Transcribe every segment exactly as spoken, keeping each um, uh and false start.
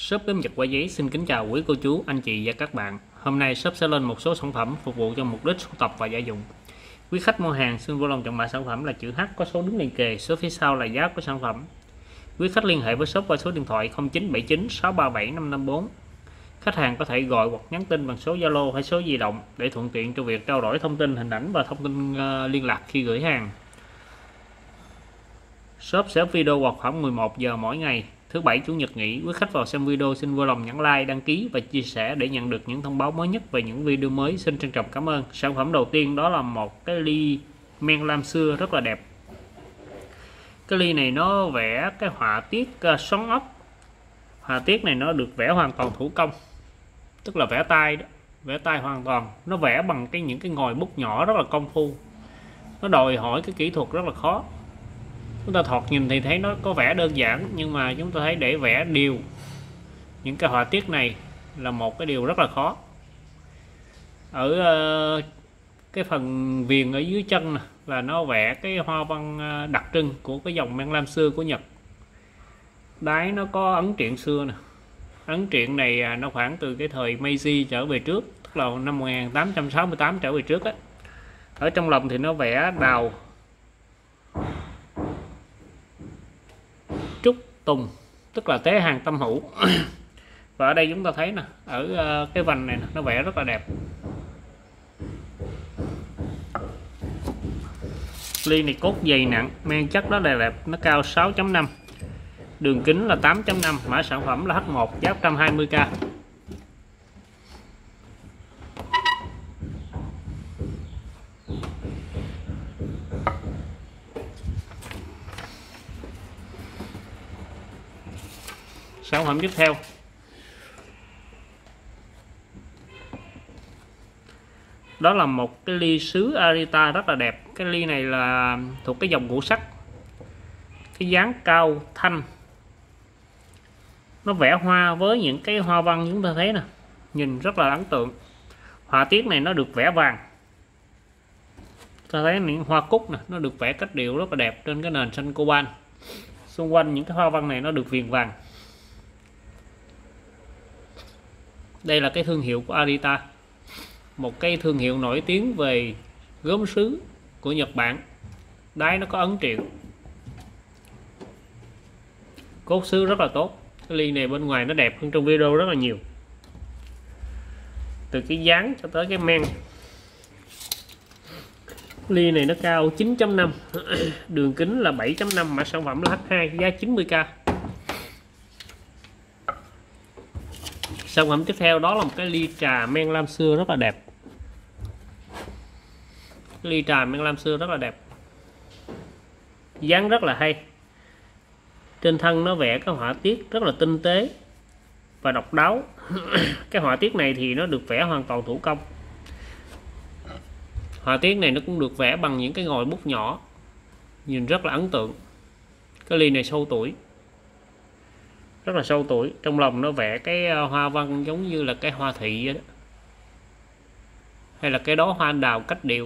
Shop Bếp Nhật Quả Giấy xin kính chào quý cô chú, anh chị và các bạn. Hôm nay shop sẽ lên một số sản phẩm phục vụ cho mục đích sưu tập và gia dụng. Quý khách mua hàng xin vui lòng chọn mã sản phẩm là chữ H có số đứng liền kề, số phía sau là giá của sản phẩm. Quý khách liên hệ với shop qua số điện thoại không chín bảy chín sáu ba bảy năm năm bốn. Khách hàng có thể gọi hoặc nhắn tin bằng số Zalo hay số di động để thuận tiện cho việc trao đổi thông tin hình ảnh và thông tin uh, liên lạc khi gửi hàng. Shop sẽ up video vào khoảng mười một giờ mỗi ngày, thứ bảy chủ nhật nghỉ. Quý khách vào xem video xin vui lòng nhấn like, đăng ký và chia sẻ để nhận được những thông báo mới nhất về những video mới. Xin trân trọng cảm ơn. Sản phẩm đầu tiên đó là một cái ly men lam xưa rất là đẹp. Cái ly này nó vẽ cái họa tiết uh, xoắn ốc. Họa tiết này nó được vẽ hoàn toàn thủ công, tức là vẽ tay đó, vẽ tay hoàn toàn. Nó vẽ bằng cái những cái ngòi bút nhỏ rất là công phu. Nó đòi hỏi cái kỹ thuật rất là khó. Chúng ta thoạt nhìn thì thấy nó có vẻ đơn giản, nhưng mà chúng ta thấy để vẽ đều những cái họa tiết này là một cái điều rất là khó. Ở uh, cái phần viền ở dưới chân nè, là nó vẽ cái hoa văn đặc trưng của cái dòng men lam xưa của Nhật. Đáy nó có ấn truyện xưa nè. Ấn truyện này nó khoảng từ cái thời Meiji trở về trước, tức là năm một nghìn tám trăm sáu mươi tám trở về trước á. Ở trong lòng thì nó vẽ đào, trúc, tùng, tức là tế hàng tâm hữu. Và ở đây chúng ta thấy nè, ở cái vành này nè, nó vẽ rất là đẹp. Ly này cốt dày nặng, men chất đó là đẹp, nó cao sáu chấm năm, đường kính là tám chấm năm, mã sản phẩm là H một, giá một trăm hai mươi k. Sản phẩm tiếp theo đó là một cái ly sứ Arita rất là đẹp. Cái ly này là thuộc cái dòng ngũ sắc, cái dáng cao thanh, nó vẽ hoa với những cái hoa văn chúng ta thấy nè, nhìn rất là ấn tượng. Họa tiết này nó được vẽ vàng, ta thấy những hoa cúc nè, nó được vẽ cách điệu rất là đẹp trên cái nền xanh coban. Xung quanh những cái hoa văn này nó được viền vàng. Đây là cái thương hiệu của Arita, một cái thương hiệu nổi tiếng về gốm sứ của Nhật Bản. Đáy nó có ấn truyện, cốt sứ rất là tốt. Cái ly này bên ngoài nó đẹp hơn trong video rất là nhiều, từ cái dáng cho tới cái men. Ly này nó cao chín chấm năm, đường kính là bảy chấm năm, mã sản phẩm là H hai, giá chín mươi k. Sản phẩm tiếp theo đó là một cái ly trà men lam xưa rất là đẹp. Ly trà men lam xưa rất là đẹp, dáng rất là hay. Trên thân nó vẽ cái họa tiết rất là tinh tế và độc đáo. Cái họa tiết này thì nó được vẽ hoàn toàn thủ công. Họa tiết này nó cũng được vẽ bằng những cái ngòi bút nhỏ, nhìn rất là ấn tượng. Cái ly này sâu tuổi, rất là sâu tuổi. Trong lòng nó vẽ cái hoa văn giống như là cái hoa thị vậy đó, hay là cái đó hoa anh đào cách điệu.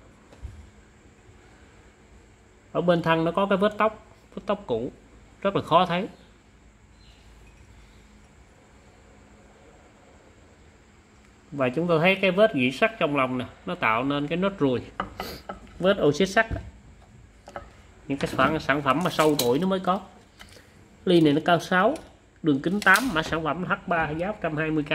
Ở bên thân nó có cái vết tóc, vết tóc cũ rất là khó thấy. Và chúng ta thấy cái vết gỉ sắt trong lòng nè, nó tạo nên cái nốt ruồi, vết oxit sắt. Những cái sản, sản phẩm mà sâu tuổi nó mới có. Ly này nó cao sáu, đường kính tám, mã sản phẩm H ba, giá một trăm hai mươi k.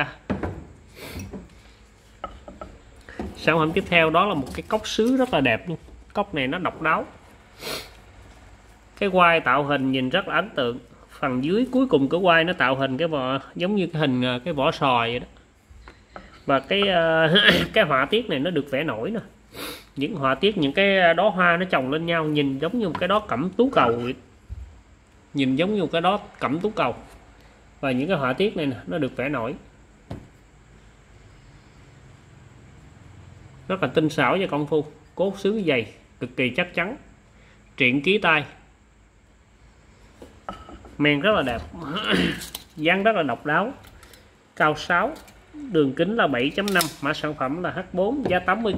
Sản phẩm tiếp theo đó là một cái cốc sứ rất là đẹp luôn. Cốc này nó độc đáo, cái quai tạo hình nhìn rất là ấn tượng. Phần dưới cuối cùng của quai nó tạo hình cái vỏ giống như cái hình cái vỏ sò vậy đó. Và cái cái họa tiết này nó được vẽ nổi nè, những họa tiết, những cái đóa hoa nó chồng lên nhau, nhìn giống như một cái đó cẩm tú cầu vậy. Nhìn giống như một cái đó cẩm tú cầu. Và những cái họa tiết này nè, nó được vẽ nổi, rất là tinh xảo và công phu. Cốt sứ dày, cực kỳ chắc chắn, truyện ký tay, men rất là đẹp. Dáng rất là độc đáo, cao sáu, đường kính là bảy chấm năm, mã sản phẩm là H bốn, giá tám mươi k.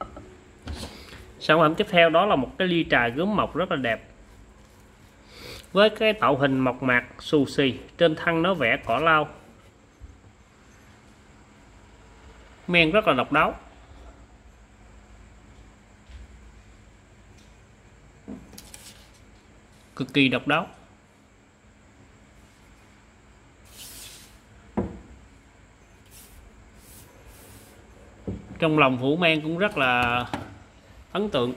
Sản phẩm tiếp theo đó là một cái ly trà gốm mộc rất là đẹp. với cái tạo hình mộc mạc xù xì, trên thân nó vẽ cỏ lau, men rất là độc đáo. Cực kỳ độc đáo. Trong lòng phủ men cũng rất là ấn tượng.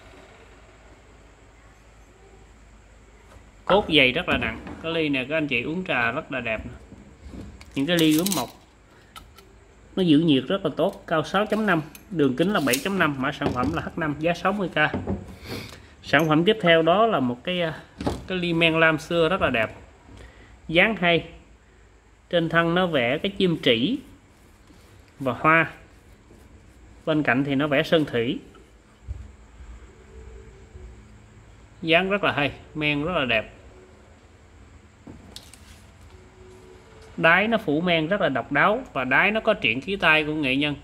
Cốt dày rất là nặng. Cái ly này các anh chị uống trà rất là đẹp. Những cái ly gốm mộc nó giữ nhiệt rất là tốt. Cao sáu chấm năm, đường kính là bảy chấm năm, mã sản phẩm là H năm, giá sáu mươi k. Sản phẩm tiếp theo đó là một cái cái ly men lam xưa rất là đẹp, dáng hay. Trên thân nó vẽ cái chim trĩ và hoa, bên cạnh thì nó vẽ sơn thủy, dáng rất là hay, men rất là đẹp. Đáy nó phủ men rất là độc đáo và đáy nó có truyện ký tay của nghệ nhân.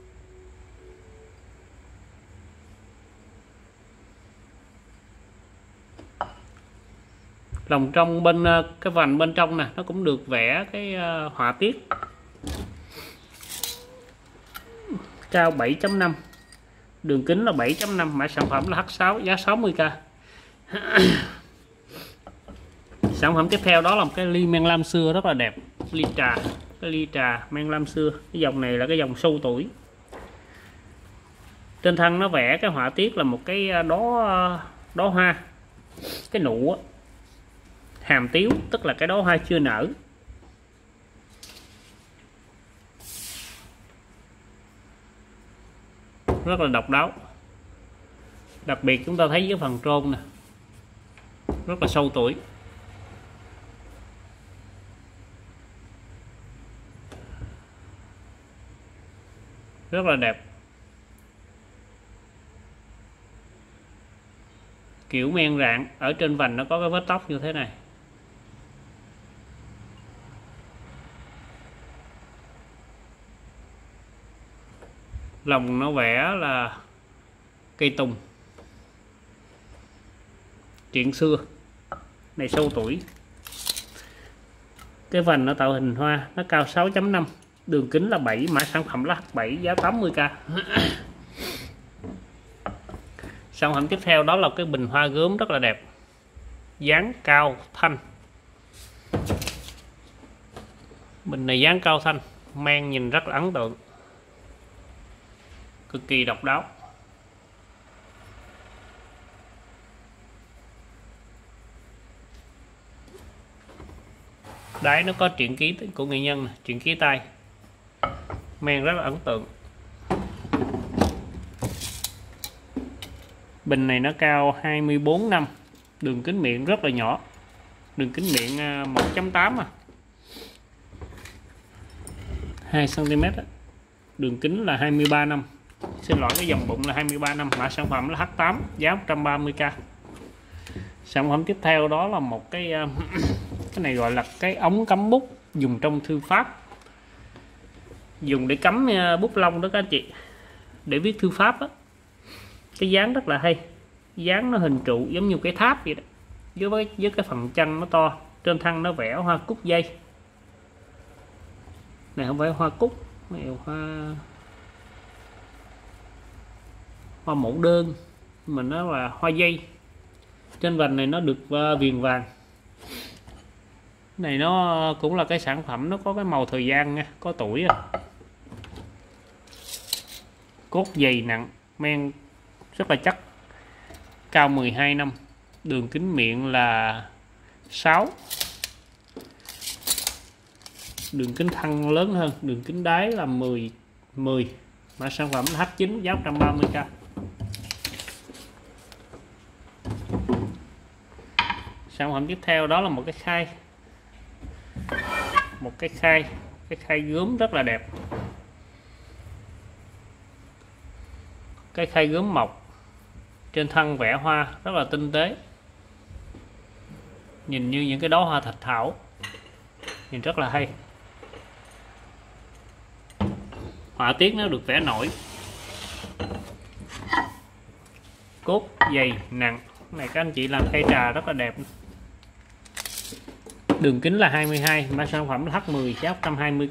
Lòng trong bên cái vành bên trong nè, nó cũng được vẽ cái họa tiết. Cao bảy chấm năm, đường kính là bảy chấm năm, mã sản phẩm là H sáu, giá sáu mươi k. Sản phẩm tiếp theo đó là một cái ly men lam xưa rất là đẹp, ly trà, cái ly trà men lam xưa. Cái dòng này là cái dòng sâu tuổi. Trên thân nó vẽ cái họa tiết là một cái đóa đóa hoa, cái nụ hàm tiếu, tức là cái đóa hoa chưa nở. Rất là độc đáo. Đặc biệt chúng ta thấy với phần trôn nè, rất là sâu tuổi. Rất là đẹp. Kiểu men rạn, ở trên vành nó có cái vết tóc như thế này. Lòng nó vẽ là cây tùng, chuyện xưa này, sâu tuổi. Cái vành nó tạo hình hoa, nó cao sáu chấm năm, đường kính là bảy, mã sản phẩm là H bảy, giá tám mươi k. Sản phẩm tiếp theo đó là cái bình hoa gốm rất là đẹp, dáng cao thanh. Bình này dáng cao thanh, men nhìn rất là ấn tượng, cực kỳ độc đáo. Đáy nó có truyện ký của nghệ nhân, truyện ký tay, men rất là ấn tượng. Bình này nó cao hai mươi bốn năm, đường kính miệng rất là nhỏ, đường kính miệng một chấm tám à, hai xăng ti mét, đường kính là hai mươi ba năm. Xin lỗi, cái dòng bụng là hai mươi ba năm, mã sản phẩm là H tám, giá một trăm ba mươi k. Sản phẩm tiếp theo đó là một cái cái này gọi là cái ống cắm bút dùng trong thư pháp, dùng để cắm bút lông đó các anh chị, để viết thư pháp á. Cái dáng rất là hay, dáng nó hình trụ giống như cái tháp vậy đó, với với, với cái phần chân nó to. Trên thân nó vẽ hoa cúc dây này, không phải hoa cúc, này hoa hoa mẫu đơn, mà nó là hoa dây. Trên vành này nó được viền vàng. Này nó cũng là cái sản phẩm nó có cái màu thời gian nha, có tuổi rồi. Cốt dày nặng, men rất là chắc, cao mười hai năm, đường kính miệng là sáu, đường kính thân lớn hơn, đường kính đáy là mười, mười, mã sản phẩm là H chín, giá một trăm ba mươi k. Sản phẩm tiếp theo đó là một cái khay, một cái khay, cái khay gốm rất là đẹp, cái khay gốm mộc. Trên thân vẽ hoa rất là tinh tế, nhìn như những cái đóa hoa thạch thảo, nhìn rất là hay. Họa tiết nó được vẽ nổi, cốt dày nặng. Này các anh chị làm khay trà rất là đẹp, đường kính là hai mươi hai, mã sản phẩm là H mười giá một trăm hai mươi k.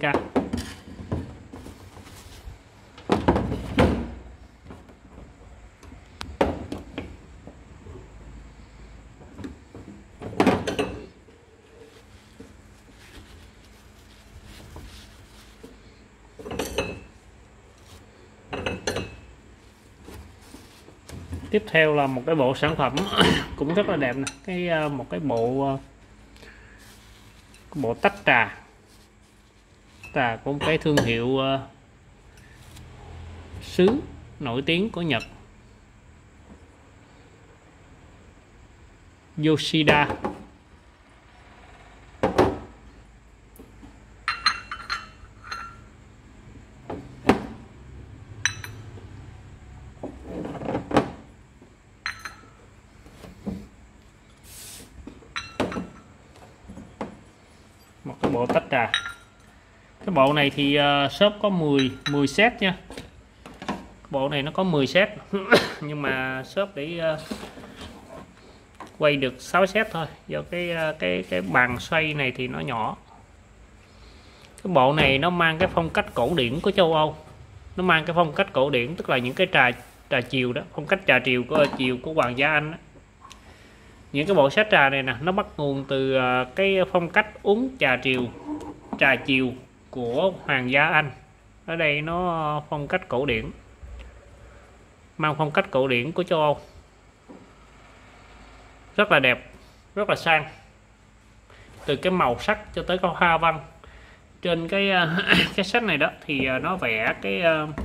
Tiếp theo là một cái bộ sản phẩm cũng rất là đẹp nè, cái một cái bộ cái bộ tách trà trà của một cái thương hiệu uh, sứ nổi tiếng của Nhật, Yoshida. Một cái bộ tách trà. Cái bộ này thì uh, shop có mười mười set nha. Bộ này nó có mười set nhưng mà shop để uh, quay được sáu set thôi, do cái uh, cái cái bàn xoay này thì nó nhỏ. Cái bộ này nó mang cái phong cách cổ điển của châu Âu. Nó mang cái phong cách cổ điển, tức là những cái trà trà chiều đó, phong cách trà chiều của chiều của Hoàng gia Anh đó. Những cái bộ set trà này nè, nó bắt nguồn từ cái phong cách uống trà chiều trà chiều của Hoàng gia Anh. Ở đây nó phong cách cổ điển, mang phong cách cổ điển của châu Âu, rất là đẹp, rất là sang. Từ cái màu sắc cho tới cái hoa văn trên cái cái sách này đó thì nó vẽ cái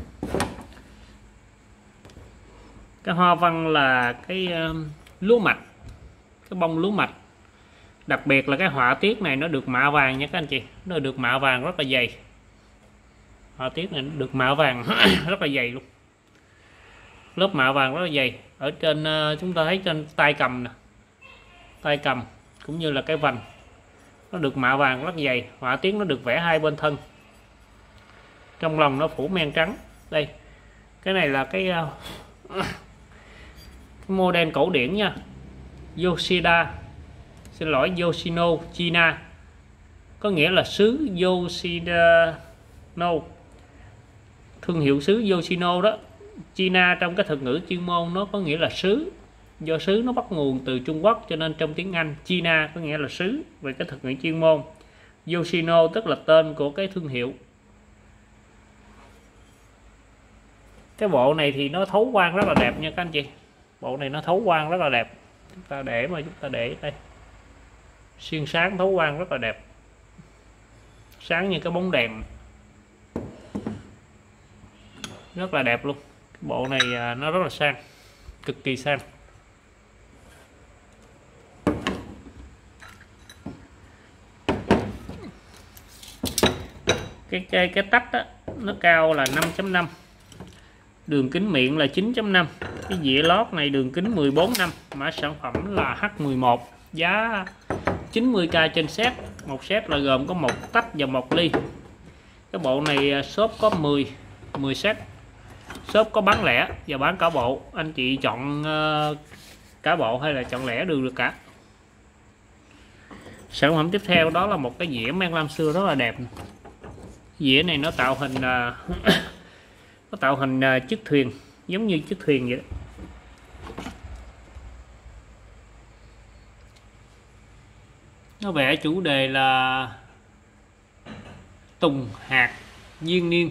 cái hoa văn là cái lúa mạch, cái bông lúa mạch. Đặc biệt là cái họa tiết này nó được mạ vàng nha các anh chị, nó được mạ vàng rất là dày. Họa tiết này nó được mạ vàng rất là dày luôn, lớp mạ vàng rất là dày. Ở trên chúng ta thấy trên tay cầm nè, tay cầm cũng như là cái vành nó được mạ vàng rất dày. Họa tiết nó được vẽ hai bên thân, trong lòng nó phủ men trắng. Đây, cái này là cái, cái model cổ điển nha, Yoshida, xin lỗi Yoshino China, có nghĩa là xứ Yoshino, thương hiệu xứ Yoshino đó. China trong cái thuật ngữ chuyên môn nó có nghĩa là xứ, do xứ nó bắt nguồn từ Trung Quốc cho nên trong tiếng Anh China có nghĩa là xứ. Về cái thuật ngữ chuyên môn, Yoshino tức là tên của cái thương hiệu. Cái bộ này thì nó thấu quang rất là đẹp nha các anh chị, bộ này nó thấu quang rất là đẹp. Chúng ta để mà chúng ta để đây, xuyên sáng thấu quang rất là đẹp, sáng như cái bóng đèn, rất là đẹp luôn. Cái bộ này nó rất là sang, cực kỳ sang. Cái cái cái tách đó, nó cao là năm chấm năm, đường kính miệng là chín chấm năm. Cái dĩa lót này đường kính mười bốn năm, mã sản phẩm là H mười một, giá chín mươi k trên set. Một set là gồm có một tách và một ly. Cái bộ này shop có mười mười set, shop có bán lẻ và bán cả bộ. Anh chị chọn uh, cả bộ hay là chọn lẻ đều được cả. Sản phẩm tiếp theo đó là một cái dĩa men lam xưa rất là đẹp. Dĩa này nó tạo hình uh, nó tạo hình uh, chiếc thuyền, giống như chiếc thuyền vậy đó. Nó vẽ chủ đề là tùng hạt diên niên.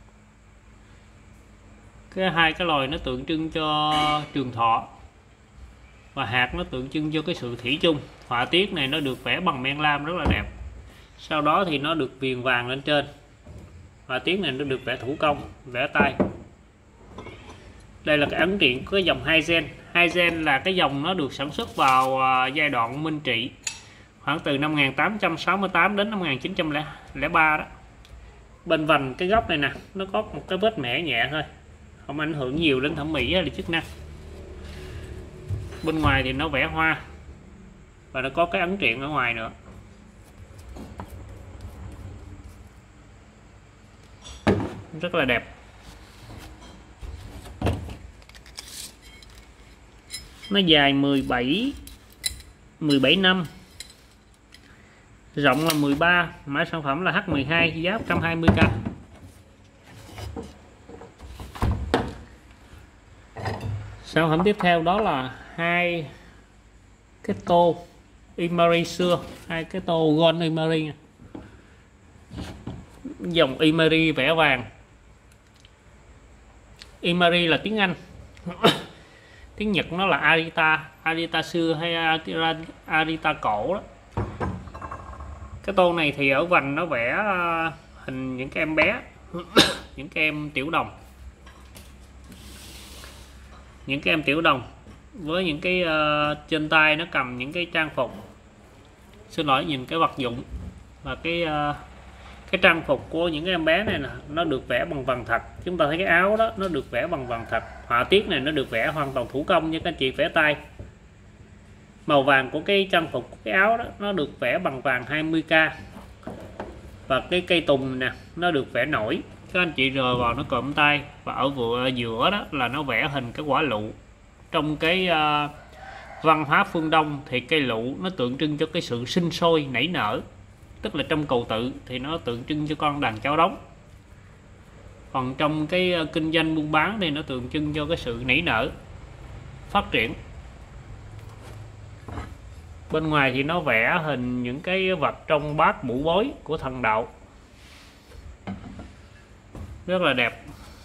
Cái hai cái loài nó tượng trưng cho trường thọ và hạt nó tượng trưng cho cái sự thủy chung. Họa tiết này nó được vẽ bằng men lam rất là đẹp, sau đó thì nó được viền vàng lên trên. Họa tiết này nó được vẽ thủ công, vẽ tay. Đây là cái ấn truyện của cái dòng hai gen. Hai gen là cái dòng nó được sản xuất vào giai đoạn Minh Trị, khoảng từ năm một nghìn tám trăm sáu mươi tám đến năm một nghìn chín trăm lẻ ba đó. Bên vành cái góc này nè, nó có một cái vết mẻ nhẹ thôi, không ảnh hưởng nhiều đến thẩm mỹ hay là chức năng. Bên ngoài thì nó vẽ hoa và nó có cái ấn truyện ở ngoài nữa. Rất là đẹp. Nó dài mười bảy năm, Rộng là mười ba, mã sản phẩm là H mười hai, giá một trăm hai mươi k. Sản phẩm tiếp theo đó là hai cái tô Imari xưa, hai cái tô Gold Imari, dòng Imari vẽ vàng. Imari là tiếng Anh, tiếng Nhật nó là Arita, Arita xưa hay Arita cổ đó. Cái tô này thì ở vành nó vẽ hình những cái em bé, những cái em tiểu đồng, những cái em tiểu đồng với những cái uh, trên tay nó cầm những cái trang phục, xin lỗi, nhìn cái vật dụng và cái uh, cái trang phục của những cái em bé này nè, nó được vẽ bằng vàng thật. Chúng ta thấy cái áo đó nó được vẽ bằng vàng thật, họa tiết này nó được vẽ hoàn toàn thủ công như các anh chị vẽ tay. Màu vàng của cái trang phục của cái áo đó nó được vẽ bằng vàng hai mươi k, và cái cây tùng nè nó được vẽ nổi, các anh chị rờ vào nó cộm tay, và ở vừa giữa đó là nó vẽ hình cái quả lựu. Trong cái uh, văn hóa phương Đông thì cây lựu nó tượng trưng cho cái sự sinh sôi nảy nở, tức là trong cầu tự thì nó tượng trưng cho con đàn cháu đống, còn trong cái uh, kinh doanh buôn bán thì nó tượng trưng cho cái sự nảy nở, phát triển. Bên ngoài thì nó vẽ hình những cái vật trong bát bủ bối của thần đạo, rất là đẹp.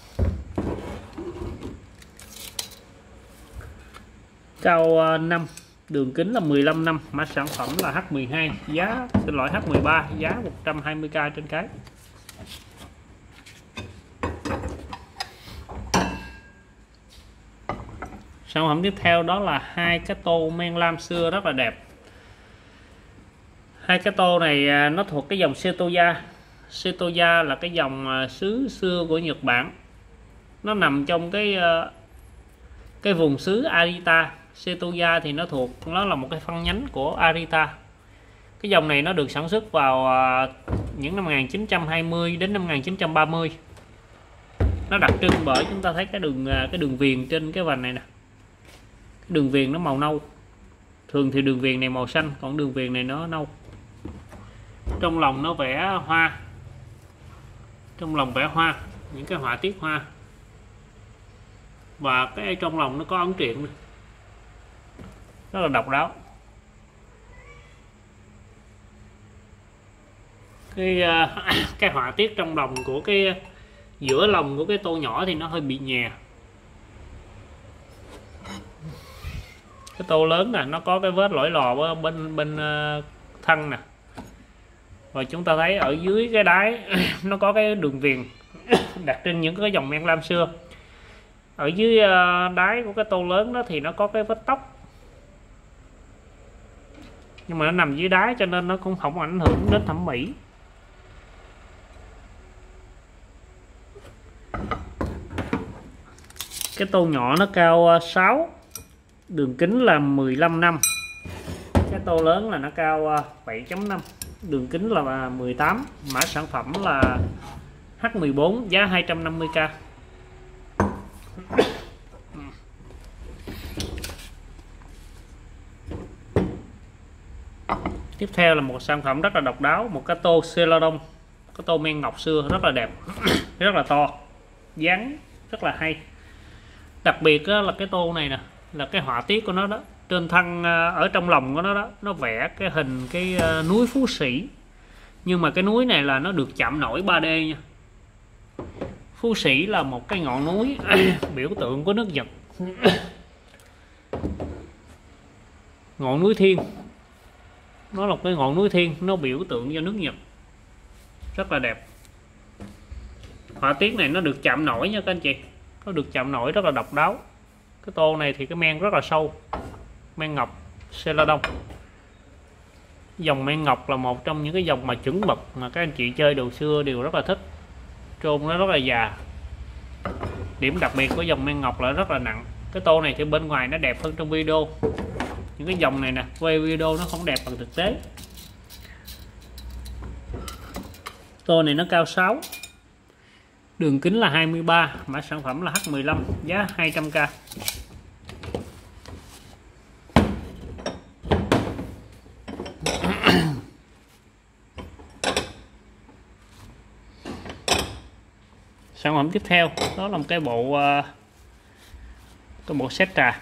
Cao năm, đường kính là mười lăm năm, mã sản phẩm là H mười hai, giá xin lỗi H mười ba, giá một trăm hai mươi k trên cái. Sản phẩm tiếp theo đó là hai cái tô men lam xưa rất là đẹp. Hai cái tô này nó thuộc cái dòng Setoya. Setoya là cái dòng xứ xưa của Nhật Bản, nó nằm trong cái cái vùng xứ Arita. Setoya thì nó thuộc, nó là một cái phân nhánh của Arita. Cái dòng này nó được sản xuất vào những năm một nghìn chín trăm hai mươi đến năm một nghìn chín trăm ba mươi. Nó đặc trưng bởi chúng ta thấy cái đường cái đường viền trên cái vành này nè, cái đường viền nó màu nâu. Thường thì đường viền này màu xanh, còn đường viền này nó nâu. Trong lòng nó vẽ hoa, trong lòng vẽ hoa, những cái họa tiết hoa, và cái trong lòng nó có ấn truyện, rất là độc đáo. Cái cái họa tiết trong lòng của cái giữa lòng của cái tô nhỏ thì nó hơi bị nhè. Cái tô lớn nè, nó có cái vết lỗi lò bên bên thân nè, và chúng ta thấy ở dưới cái đáy nó có cái đường viền đặc trưng những cái dòng men lam xưa. Ở dưới đáy của cái tô lớn đó thì nó có cái vết tóc, nhưng mà nó nằm dưới đáy cho nên nó cũng không ảnh hưởng đến thẩm mỹ. Cái tô nhỏ nó cao sáu, đường kính là mười lăm năm. Cái tô lớn là nó cao bảy chấm năm, đường kính là mười tám, mã sản phẩm là H mười bốn, giá hai trăm năm mươi k. Tiếp theo là một sản phẩm rất là độc đáo, một cái tô Celadon, cái tô men ngọc xưa rất là đẹp, rất là to, dáng rất là hay. Đặc biệt là cái tô này nè, là cái họa tiết của nó đó, trên thân ở trong lòng của nó đó, nó vẽ cái hình cái núi Phú Sĩ, nhưng mà cái núi này là nó được chạm nổi ba D nha. Phú Sĩ là một cái ngọn núi biểu tượng của nước Nhật, ngọn núi thiên, nó là một cái ngọn núi thiên, nó biểu tượng cho nước Nhật, rất là đẹp. Họa tiết này nó được chạm nổi nha các anh chị, nó được chạm nổi rất là độc đáo. Cái tô này thì cái men rất là sâu, men ngọc Celadon. Dòng men ngọc là một trong những cái dòng mà chuẩn mực mà các anh chị chơi đồ xưa đều rất là thích. Trôn nó rất là già. Điểm đặc biệt của dòng men ngọc là rất là nặng. Cái tô này thì bên ngoài nó đẹp hơn trong video. Những cái dòng này nè, quay video nó không đẹp bằng thực tế. Tô này nó cao sáu, đường kính là hai mươi ba, mã sản phẩm là H mười lăm, giá hai trăm k. Sản phẩm tiếp theo đó là một cái bộ cái bộ set trà.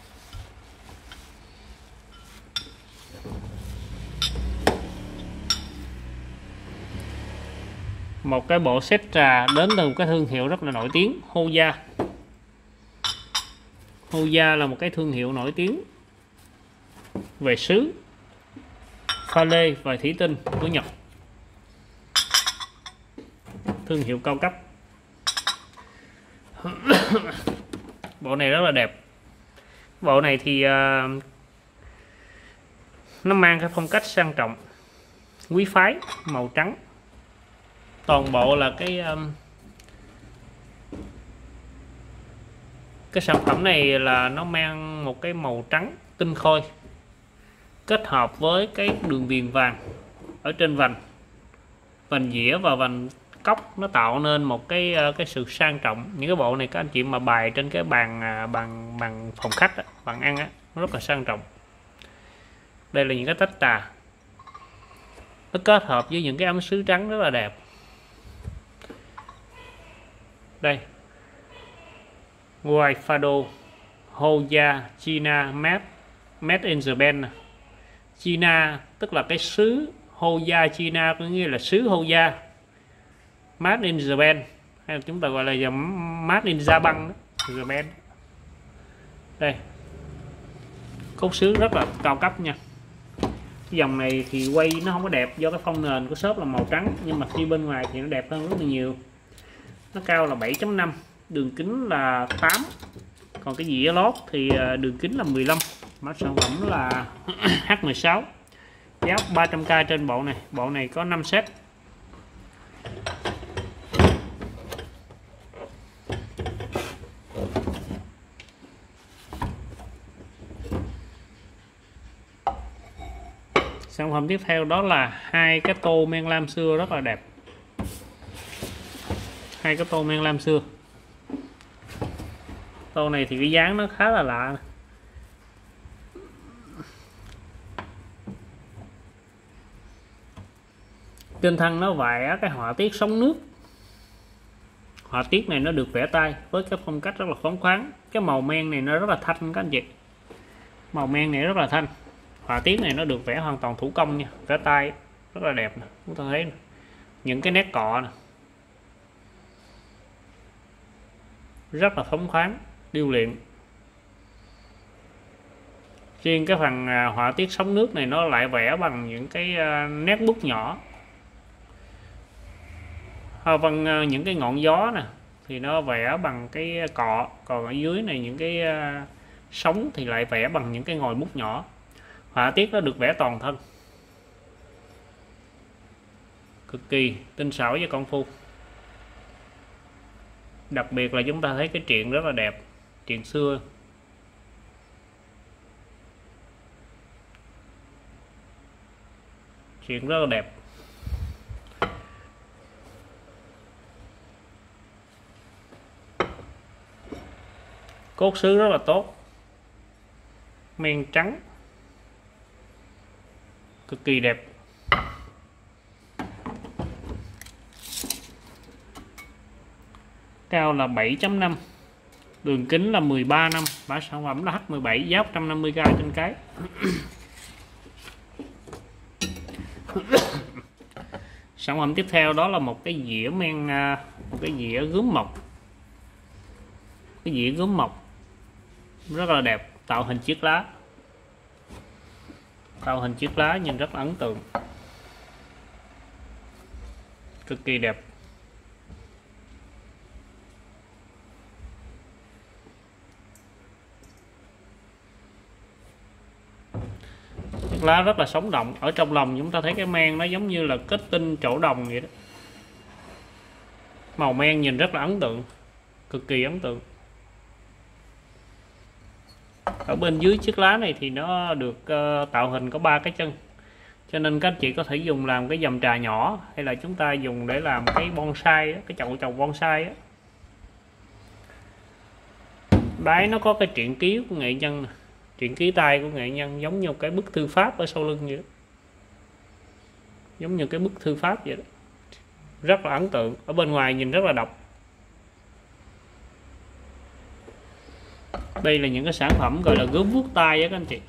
Một cái bộ set trà đến từ một cái thương hiệu rất là nổi tiếng, Hoya. Hoya là một cái thương hiệu nổi tiếng về sứ, pha lê và thủy tinh của Nhật. Thương hiệu cao cấp. Bộ này rất là đẹp. Bộ này thì uh, nó mang cái phong cách sang trọng, quý phái, màu trắng. Toàn bộ là cái um, cái sản phẩm này là nó mang một cái màu trắng tinh khôi kết hợp với cái đường viền vàng ở trên vành vành dĩa và vành cốc, nó tạo nên một cái cái sự sang trọng. Những cái bộ này các anh chị mà bày trên cái bàn bàn bàn phòng khách, bàn ăn á, nó rất là sang trọng. Đây là những cái tách trà, nó kết hợp với những cái ấm sứ trắng rất là đẹp. Đây, White Fado Hoya China made made in Japan. China tức là cái sứ Hoya China, có nghĩa là sứ Hoya. Made in Japan, hay là chúng ta gọi là Made in Japan, Japan. Đây, cốt sứ rất là cao cấp nha. Cái dòng này thì quay nó không có đẹp do cái phông nền của shop là màu trắng, nhưng mà khi bên ngoài thì nó đẹp hơn rất là nhiều. Nó cao là bảy chấm năm, đường kính là tám, còn cái dĩa lót thì đường kính là mười lăm. Mã sản phẩm là H mười sáu, giá ba trăm k trên bộ này. Bộ này có năm set. Sản phẩm tiếp theo đó là hai cái tô men lam xưa rất là đẹp. Hai cái tô men lam xưa. Tô này thì cái dáng nó khá là lạ. Trên thân nó vẽ cái họa tiết sóng nước. Họa tiết này nó được vẽ tay với cái phong cách rất là phóng khoáng. Cái màu men này nó rất là thanh các anh chị. Màu men này rất là thanh. Họa tiết này nó được vẽ hoàn toàn thủ công nha, vẽ tay rất là đẹp nè. Chúng ta thấy nè, những cái nét cọ nè, rất là phóng khoáng, điêu luyện. Riêng cái phần họa tiết sóng nước này nó lại vẽ bằng những cái nét bút nhỏ. Bằng những cái ngọn gió nè thì nó vẽ bằng cái cọ, còn ở dưới này những cái sóng thì lại vẽ bằng những cái ngòi bút nhỏ. Họa tiết nó được vẽ toàn thân, cực kỳ tinh xảo và công phu. Đặc biệt là chúng ta thấy cái triện rất là đẹp, triện xưa. Triện rất là đẹp. Cốt sứ rất là tốt, men trắng, cực kỳ đẹp. Cao là bảy chấm năm, đường kính là mười ba năm. Mã sản phẩm là H mười bảy, giá một trăm năm mươi k trên cái. Sản phẩm tiếp theo đó là một cái dĩa men, một cái dĩa gốm mộc. Cái dĩa gốm mộc rất là đẹp, tạo hình chiếc lá. Tạo hình chiếc lá nhìn rất là ấn tượng, cực kỳ đẹp. Chiếc lá rất là sống động. Ở trong lòng chúng ta thấy cái men nó giống như là kết tinh trổ đồng vậy đó. Màu men nhìn rất là ấn tượng, cực kỳ ấn tượng. Ở bên dưới chiếc lá này thì nó được uh, tạo hình có ba cái chân, cho nên các anh chị có thể dùng làm cái dầm trà nhỏ, hay là chúng ta dùng để làm cái bonsai đó, cái chậu trồng bonsai á. Đáy nó có cái truyện ký của nghệ nhân, truyện ký tay của nghệ nhân, giống như cái bức thư pháp ở sau lưng vậy đó. Giống như cái bức thư pháp vậy đó. Rất là ấn tượng. Ở bên ngoài nhìn rất là độc, Đây là những cái sản phẩm gọi là gốm vuốt tay á các anh chị.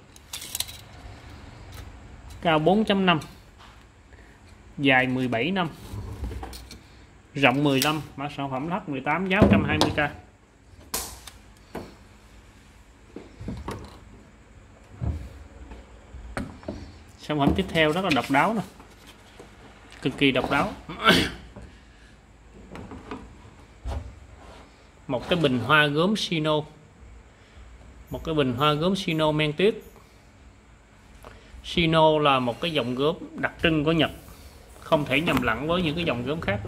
Cao bốn chấm năm, dài mười bảy năm, rộng mười lăm, mã sản phẩm H mười tám, giá một trăm hai mươi k. Sản phẩm tiếp theo rất là độc đáo nè, cực kỳ độc đáo. Một cái bình hoa gốm Shino, một cái bình hoa gốm Shino men tuyết. Shino là một cái dòng gốm đặc trưng của Nhật, không thể nhầm lẫn với những cái dòng gốm khác.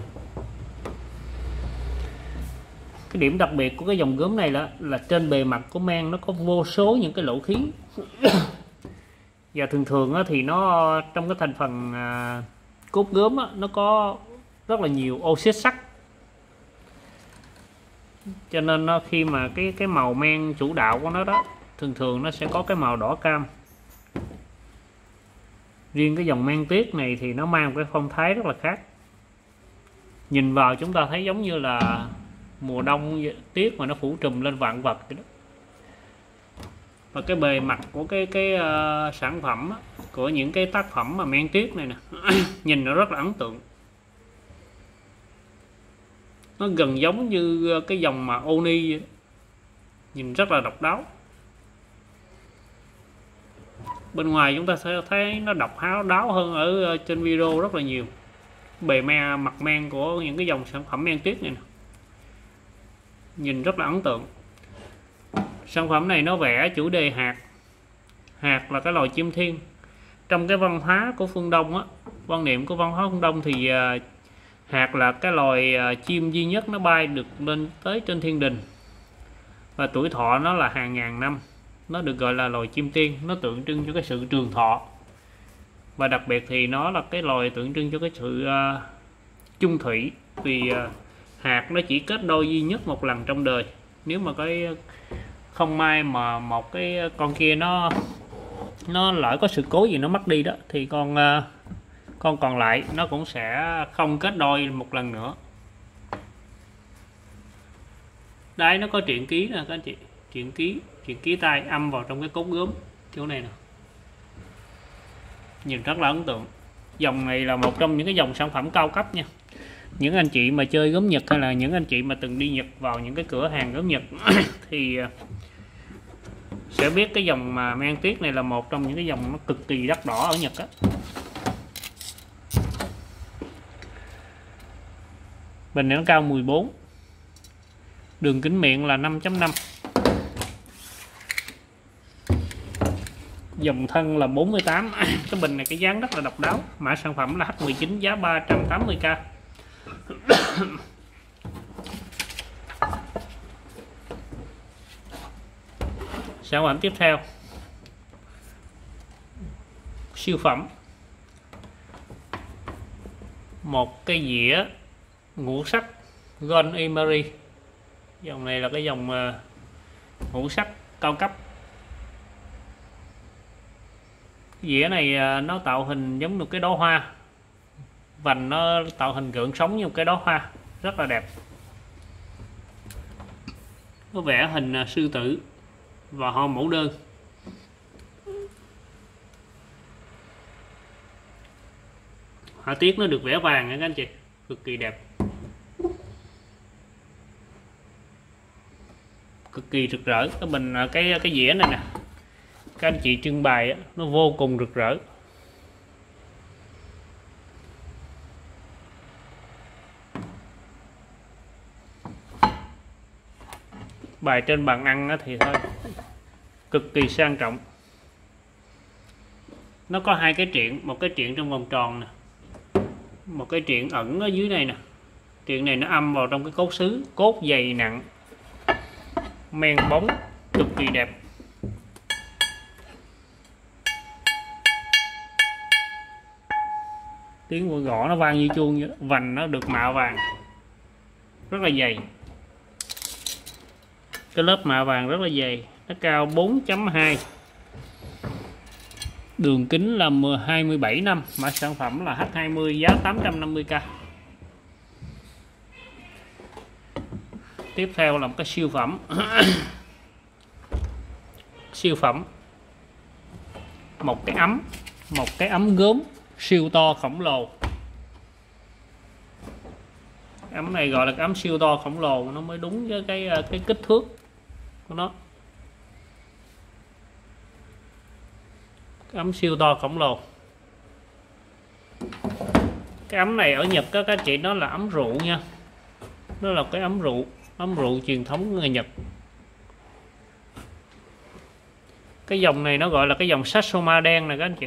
Cái điểm đặc biệt của cái dòng gốm này là là trên bề mặt của men nó có vô số những cái lỗ khí. Và thường thường thì nó trong cái thành phần à, cốt gốm á, nó có rất là nhiều oxit sắt, cho nên nó khi mà cái cái màu men chủ đạo của nó đó thường thường nó sẽ có cái màu đỏ cam. Riêng cái dòng men tuyết này thì nó mang một cái phong thái rất là khác, nhìn vào chúng ta thấy giống như là mùa đông tuyết mà nó phủ trùm lên vạn vật vậy đó. Và cái bề mặt của cái cái uh, sản phẩm á, của những cái tác phẩm mà men tuyết này nè nhìn nó rất là ấn tượng. Nó gần giống như cái dòng mà Oni vậy. Nhìn rất là độc đáo. Bên ngoài chúng ta sẽ thấy nó độc đáo hơn ở trên video rất là nhiều. Bề me mặt men của những cái dòng sản phẩm men tuyết này nè, nhìn rất là ấn tượng. Sản phẩm này nó vẽ chủ đề hạt. Hạt là cái loài chim thiên. Trong cái văn hóa của phương Đông á, quan niệm của văn hóa phương Đông thì uh, hạt là cái loài uh, chim duy nhất nó bay được lên tới trên thiên đình, và tuổi thọ nó là hàng ngàn năm. Nó được gọi là loài chim tiên, nó tượng trưng cho cái sự trường thọ, và đặc biệt thì nó là cái loài tượng trưng cho cái sự uh, chung thủy, vì uh, hạt nó chỉ kết đôi duy nhất một lần trong đời. Nếu mà cái không may mà một cái con kia nó nó lỡ có sự cố gì nó mất đi đó, thì con uh, con còn lại nó cũng sẽ không kết đôi một lần nữa. Đấy, nó có truyện ký nè các anh chị, truyện ký truyện ký tay âm vào trong cái cốt gốm chỗ này nè, nhìn rất là ấn tượng. Dòng này là một trong những cái dòng sản phẩm cao cấp nha. Những anh chị mà chơi gốm Nhật, hay là những anh chị mà từng đi Nhật vào những cái cửa hàng gốm Nhật thì sẽ biết cái dòng mà men tuyết này là một trong những cái dòng nó cực kỳ đắt đỏ ở Nhật á. Bình này nó cao mười bốn, đường kính miệng là năm chấm năm, dòng thân là bốn mươi tám. Cái bình này cái dáng rất là độc đáo. Mã sản phẩm là H mười chín, giá ba trăm tám mươi k. Sản phẩm tiếp theo, siêu phẩm, một cái dĩa ngũ sắc Gold Emery. Dòng này là cái dòng uh, ngũ sắc cao cấp. Cái dĩa này uh, nó tạo hình giống một cái đóa hoa, vành nó tạo hình gợn sóng như một cái đóa hoa, rất là đẹp. Nó vẽ hình uh, sư tử và hoa mẫu đơn. Họa tiết nó được vẽ vàng nha các anh chị, cực kỳ đẹp, cực kỳ rực rỡ. Cái bình cái cái dĩa này nè các anh chị trưng bày nó vô cùng rực rỡ. Bài trên bàn ăn thì thôi cực kỳ sang trọng. Nó có hai cái triện, một cái triện trong vòng tròn nè, một cái triện ẩn ở dưới này nè. Triện này nó âm vào trong cái cốt sứ, cốt dày nặng, men bóng, cực kỳ đẹp. Tiếng của gõ nó vang như chuông vậy đó. Vành nó được mạ vàng rất là dày, cái lớp mạ vàng rất là dày. Nó cao bốn chấm hai, đường kính là hai mươi bảy năm. Mã sản phẩm là H hai mươi, giá tám trăm năm mươi k. Tiếp theo là một cái siêu phẩm siêu phẩm, một cái ấm, một cái ấm gốm siêu to khổng lồ. Ấm này gọi là cái ấm siêu to khổng lồ, nó mới đúng với cái cái kích thước của nó. Cái ấm siêu to khổng lồ. Cái ấm này ở Nhật các anh chị, nó là ấm rượu nha. Nó là cái ấm rượu, ấm rượu truyền thống của người Nhật. Cái dòng này nó gọi là cái dòng Satsuma đen này các anh chị.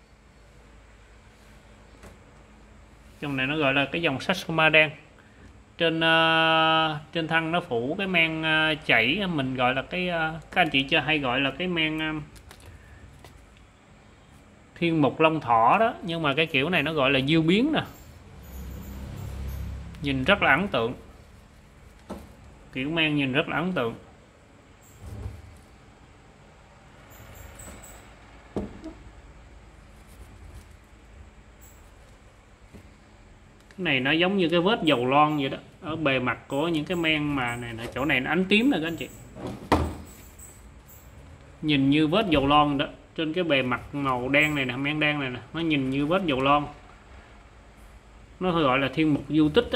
Dòng này nó gọi là cái dòng Satsuma đen. Trên uh, trên thân nó phủ cái men uh, chảy, mình gọi là cái uh, các anh chị chưa hay gọi là cái men uh, thiên mục long thọ đó, nhưng mà cái kiểu này nó gọi là diêu biến nè. Nhìn rất là ấn tượng. Kiểu men nhìn rất là ấn tượng. Cái này nó giống như cái vết dầu lon vậy đó, ở bề mặt của những cái men mà này, này chỗ này nó ánh tím rồi các anh chị. Nhìn như vết dầu lon đó, trên cái bề mặt màu đen này nè, men đen này nè, nó nhìn như vết dầu lon. Nó gọi là thiên mục du tích á.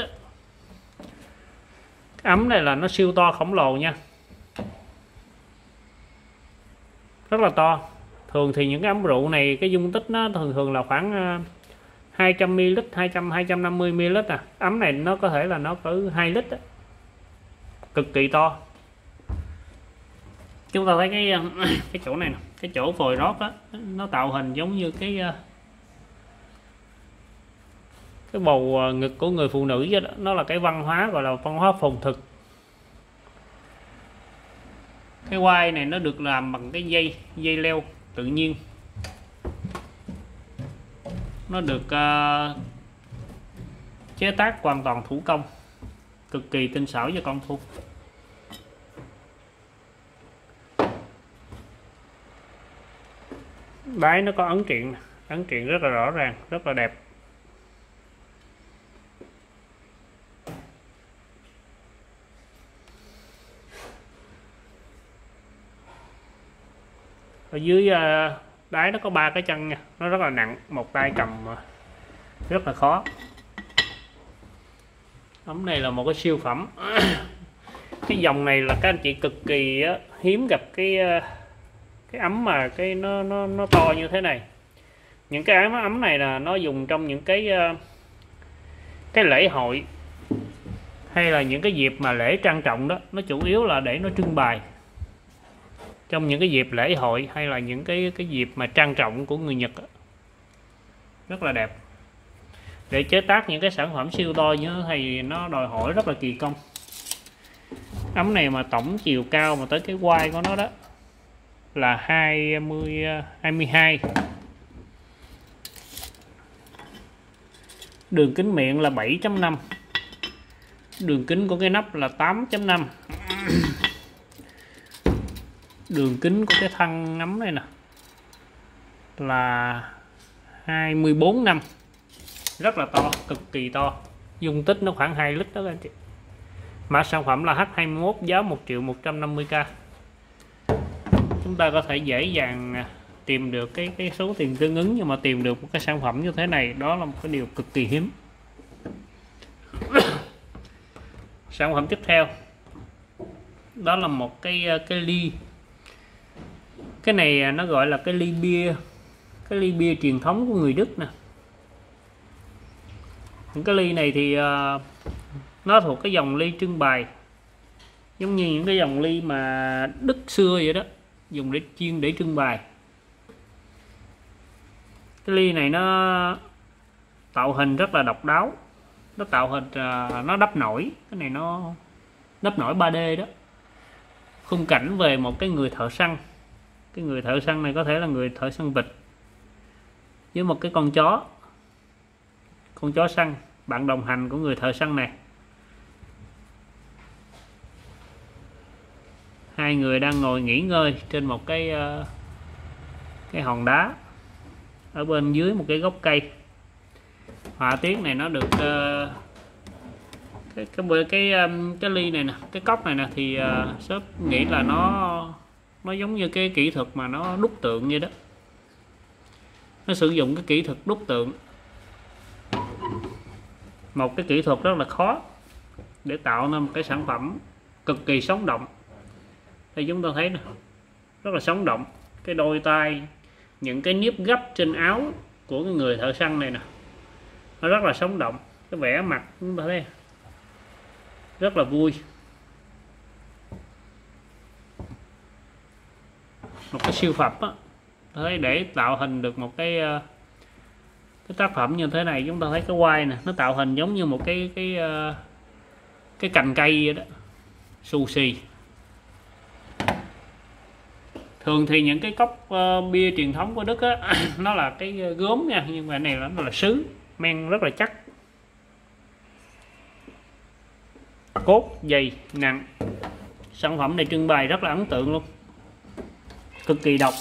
Cái ấm này là nó siêu to khổng lồ nha. Rất là to. Thường thì những cái ấm rượu này cái dung tích nó thường thường là khoảng hai trăm mi li lít, hai trăm hai trăm năm mươi mi li lít à. Ấm này nó có thể là nó cỡ hai lít á. Cực kỳ to. Chúng ta thấy cái cái chỗ này nè, cái chỗ vòi rót á, nó tạo hình giống như cái cái bầu ngực của người phụ nữ vậy đó. Nó là cái văn hóa gọi là văn hóa phồn thực. Cái quai này nó được làm bằng cái dây dây leo tự nhiên. Nó được uh, chế tác hoàn toàn thủ công, cực kỳ tinh xảo và công phu. Đáy nó có ấn truyện, ấn truyện rất là rõ ràng, rất là đẹp. Ở dưới uh, đáy nó có ba cái chân nha, nó rất là nặng, một tay cầm rất là khó. Ấm này là một cái siêu phẩm. Cái dòng này là các anh chị cực kỳ uh, hiếm gặp cái uh, cái ấm mà cái nó nó nó to như thế này. Những cái ấm ấm này là nó dùng trong những cái uh, cái lễ hội hay là những cái dịp mà lễ trang trọng đó, nó chủ yếu là để nó trưng bày. Trong những cái dịp lễ hội hay là những cái cái dịp mà trang trọng của người Nhật đó. Rất là đẹp. Để chế tác những cái sản phẩm siêu to như thế thì nó đòi hỏi rất là kỳ công. Ấm này mà tổng chiều cao mà tới cái quai của nó đó là hai mươi, hai mươi hai. Đường kính miệng là bảy chấm năm. Đường kính của cái nắp là tám chấm năm. Đường kính của cái thân nắm này nè là hai mươi bốn năm. Rất là to, cực kỳ to. Dung tích nó khoảng hai lít đó các anh chị. Mã sản phẩm là H hai mươi mốt, giá một triệu một trăm năm mươi k. Chúng ta có thể dễ dàng tìm được cái cái số tiền tương ứng, nhưng mà tìm được một cái sản phẩm như thế này đó là một cái điều cực kỳ hiếm. Sản phẩm tiếp theo đó là một cái cái ly. Cái này nó gọi là cái ly bia, cái ly bia truyền thống của người Đức nè. Những cái ly này thì uh, nó thuộc cái dòng ly trưng bày, giống như những cái dòng ly mà Đức xưa vậy đó, dùng để chuyên để trưng bày. Cái ly này nó tạo hình rất là độc đáo. Nó tạo hình uh, nó đắp nổi, cái này nó đắp nổi ba D đó. Khung cảnh về một cái người thợ săn. Cái người thợ săn này có thể là người thợ săn vịt với một cái con chó, con chó săn, bạn đồng hành của người thợ săn này. Hai người đang ngồi nghỉ ngơi trên một cái uh, cái hòn đá ở bên dưới một cái gốc cây. Họa tiết này nó được uh, cái cái cái cái, um, cái ly này nè, cái cốc này nè thì uh, shop nghĩ là nó nó giống như cái kỹ thuật mà nó đúc tượng vậy đó. Nó sử dụng cái kỹ thuật đúc tượng, một cái kỹ thuật rất là khó để tạo nên một cái sản phẩm cực kỳ sống động. Đây chúng ta thấy nè, rất là sống động. Cái đôi tay, những cái nếp gấp trên áo của cái người thợ săn này nè, nó rất là sống động. Cái vẻ mặt chúng ta thấy rất là vui. Một cái siêu phẩm á, thấy để tạo hình được một cái cái tác phẩm như thế này, chúng ta thấy cái quai nè, nó tạo hình giống như một cái cái cái cành cây vậy đó, xù xì. Thường thì những cái cốc uh, bia truyền thống của Đức á, nó là cái gốm nha, nhưng mà này nó là sứ, men rất là chắc, cốt dày nặng. Sản phẩm này trưng bày rất là ấn tượng luôn, cực kỳ độc.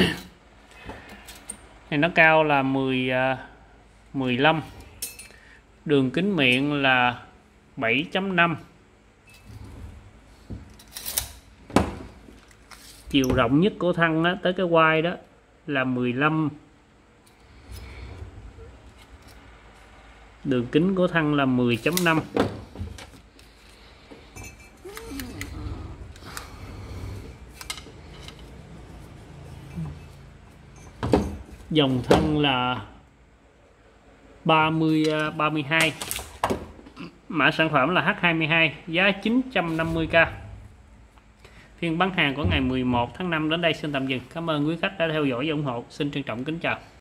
Này nó cao là mười, mười lăm, đường kính miệng là bảy chấm năm, chiều rộng nhất của thân đó, tới cái quai đó là mười lăm, đường kính của thân là mười chấm năm. Dòng thân là ba mươi, ba mươi hai. Mã sản phẩm là H hai mươi hai, giá chín trăm năm mươi k. Phiên bán hàng của ngày mười một tháng năm đến đây xin tạm dừng. Cảm ơn quý khách đã theo dõi và ủng hộ. Xin trân trọng kính chào.